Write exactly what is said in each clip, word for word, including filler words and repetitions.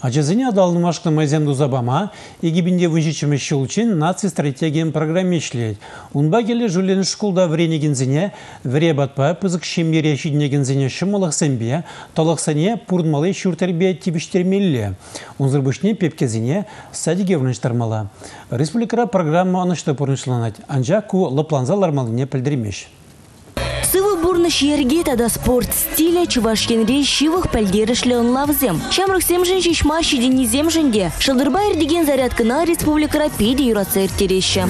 Ажазыне адалнымашкы майземду забама, егибінде выжичіміш шулчин наци стратегиям программе шлеть. Унба келе жулен школда вренегензіне, вре батпа пызык шембере шиднегензіне шымылық сәмбе, талықсане пурнмалы шүртербе тибіштермелі. Унзырбышне пепкезіне садиге вныштармала. Республикара программа анышты пұрнышланать, анжа ку лапланзалармалыне пілдірмеш. Сывы бурныш ерге тада спорт стиля чувашкенре шивых пәлдерішлі лавзем. Шамрық семжін шешма шедені земжінде. Шылдырбайыр деген зарядкына республикара пейді юрация ертереші.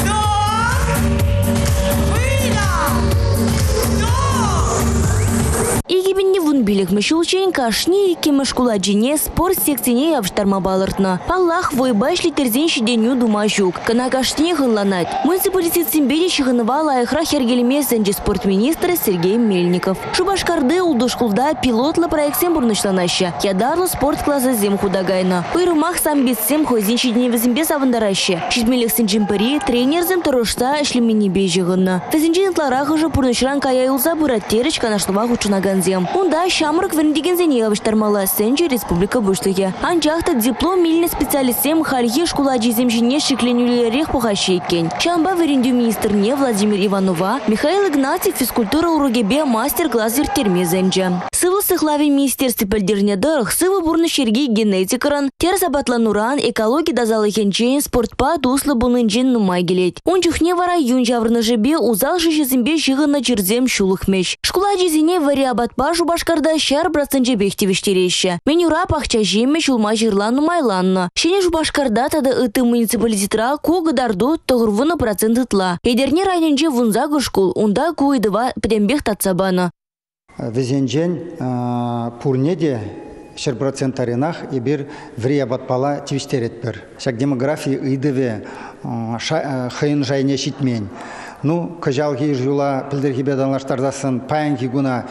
Егибінде вун билік мүшілчен кашни еке мүшкула джине спорт секцияне явыштарма балыртны. Паллах войбайшлі терзен шеденю дума жүк. Кына кашне ғынланат. Муниципалитет симбеде шығыныва лайықра хергелеме сәнже спорт министрі Сергей Мельников. Шубашкарды улдушкулда пилотлы проектсен бұрнышланашы. Ядарлы спорт классы зем худагайны. Уйрымақ сам бетсем хойзен шедене візімбе савындарашы. Шедмелексін джимпари тренерзем тұрышта әшлемені бейжіғынны. Візінжен тларағы жы пұрнышран каяйлза бұраттеріч канашлыва хучынаган зем. Унда шамрык верндеген зене авыштармала сенче республика бұштығы. Анжақта диплом миліне специалистем харье школа жеземжіне шекленюлерек пұғашы екен. Шамба верендю министрне Владимир Иванова, Михаил Игнатьев физкультура уругебе мастер-класс ертерме зенже. Сывы сыхлави министерстве пәлдеріне дұрық, сывы бұрны шерге генетикаран, терс абатлануран, экология дазалы хенчен, спортпа дуслы бұнынжен нумай келет. Он жүхне вара юн жаврны жебе узал жезембе жығына черзем шулықмеш. Школа жезіне вари абатпа Жубашкарда шар процентже бехтевештереші. Менюра пахча жеме шулма жирлану майланны. Шене Жубашкарда тады ыты муниципалитетра куғыдарду тұғырвыны процент ытла. Едерне райненже вунза гышкул, унда куйдыва пдембех татсабаны. Везенжен пурнеде шар процент аренах и бир врия батпала тивиштерет бір. Шак демографии ыдыве хайын жайне шитмень. Ну, кажалги жула пілдергі беданлаштардасын паянки гуна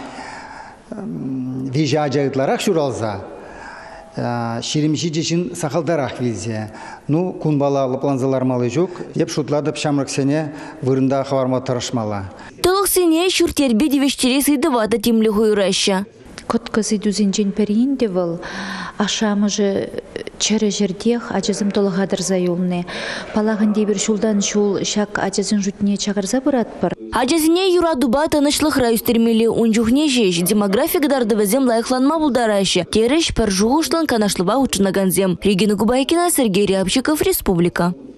вежі ажайытларақ шуралза, шеремші жешін сақалдарақ везе. Ну, күнбала лыпланзалар малы жоқ, еп шутладып шамрық сене вырында хаварма тарашмала. Толық сене шүртербе девештерес идывады темлі ғойраща. Коткасы дүзінжен пәрейінде бұл, ашамы жы чәрі жердех ажызым толығадыр зайылны. Палағынде бір шулдан шул шак ажызын жұтіне чағырза бұрат бір. Ажазине юрадуба танышлық райыстермелі унжухне жеш, демография гдарды вазем лайықланма бұлдарашы. Тереш пір жуғышлан канашлыва учынаган зем. Регина Губайкина, Сергей Рябчиков, Республика.